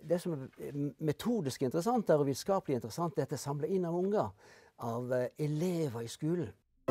Det som er metodisk interessant og vitenskapelig interessant, er at det samler inn av unger, av elever i skolen.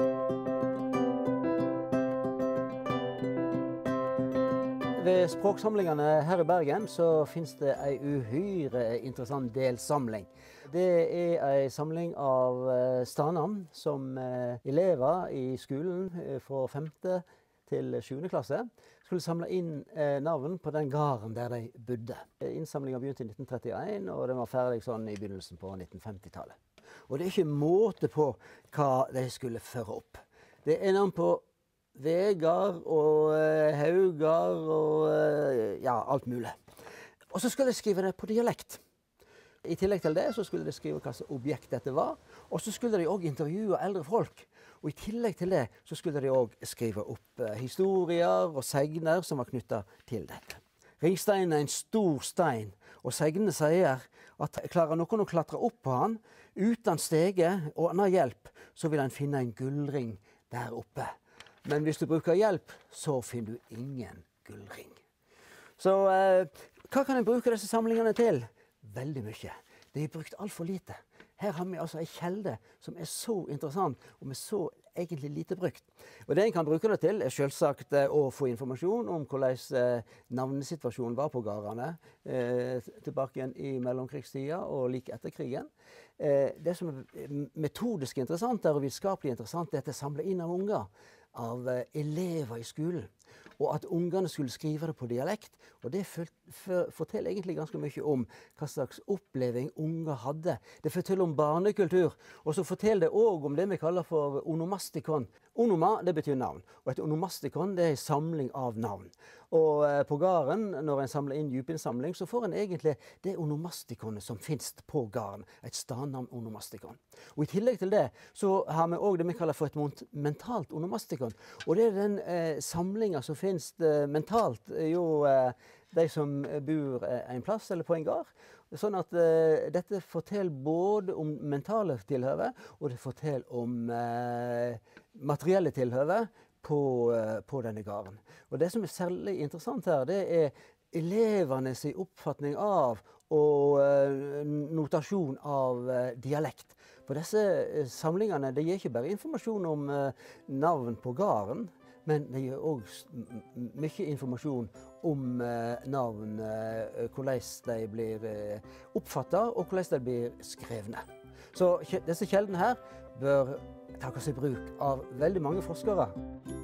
Ved språksamlingene her i Bergen så finnes det en uhyre interessant delsamling. Det er en samling av stadnavn som elever i skolen fra 5. til 7. klasse skulle samle inn navn på den gården der de bodde. Innsamlingen begynte i 1931, og den var ferdig sånn i begynnelsen på 1950-tallet. Og det er ikke måte på hva de skulle føre opp. Det er navn på vegar og haugar og ja, alt mulig. Og så skulle de skrive det på dialekt. I tillegg til det så skulle de skrive hva slags objekt dette var, og så skulle de også intervjue eldre folk. Og i tillegg til det så skulle de også skrive opp historier og segner som var knyttet til dette. Ringsteinen er en stor stein, og segnene sier at klarer noen å klatre opp på han uten stege og annen hjelp, så vil han finne en gullring der oppe. Men hvis du bruker hjelp, så finner du ingen gullring. Så hva kan en bruke disse samlingene til? Veldig mye. Det er brukt alt for lite. Her har vi altså en kjelde som er så interessant, og med så egentlig lite brukt. Og det en kan bruke det til, er selvsagt å få informasjon om hvordan navnesituasjonen var på gårdene tilbake igjen i mellomkrigstida og like etter krigen. Det som er metodisk interessant og vitenskapelig interessant, er at det samler inn av unger, av elever i skolen, og at ungene skulle skrive det på dialekt. Og det forteller egentlig ganske mye om hva slags oppleving unger hadde. Det forteller om barnekultur, og så forteller det også om det vi kaller for onomastikon. Onoma, det betyr navn, og et onomastikon det er en samling av navn. Og på gården, når en samler inn djupinnsamling, så får en egentlig det onomastikonet som finnes på gården, et stadnavn onomastikon. Og i tillegg til det, så har vi også det vi kaller for et mentalt onomastikon. Og det er den samlinga som finnes mentalt, jo de som bor en plass eller på en gård. Sånn at dette forteller både om mentale tilhøve, og det forteller om materielle tilhøve på denne gården. Og det som er særlig interessant her, det er elevernes oppfatning av og notasjon av dialekt. For disse samlingene det gir ikke bare informasjon om navn på gården, men det gir også mye informasjon om navn, hvordan de blir oppfattet og hvordan de blir skrevne. Så disse kjeldene her bør tas i bruk av veldig mange forskere.